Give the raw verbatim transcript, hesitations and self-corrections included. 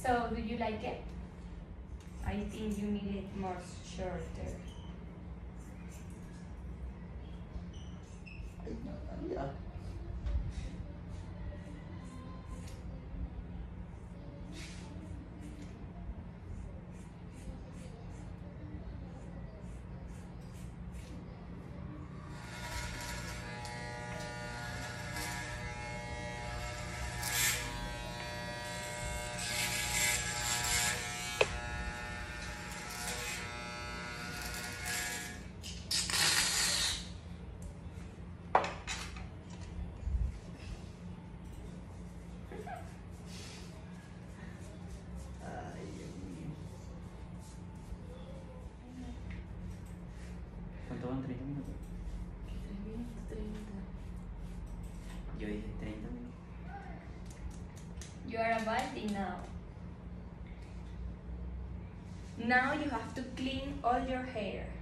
So, do you like it? I think you need it more shorter. Yeah. ¿Cuánto van? ¿treinta minutos? tres minutos treinta. Yo dije treinta minutos. You are about it now. Now you have to clean all your hair.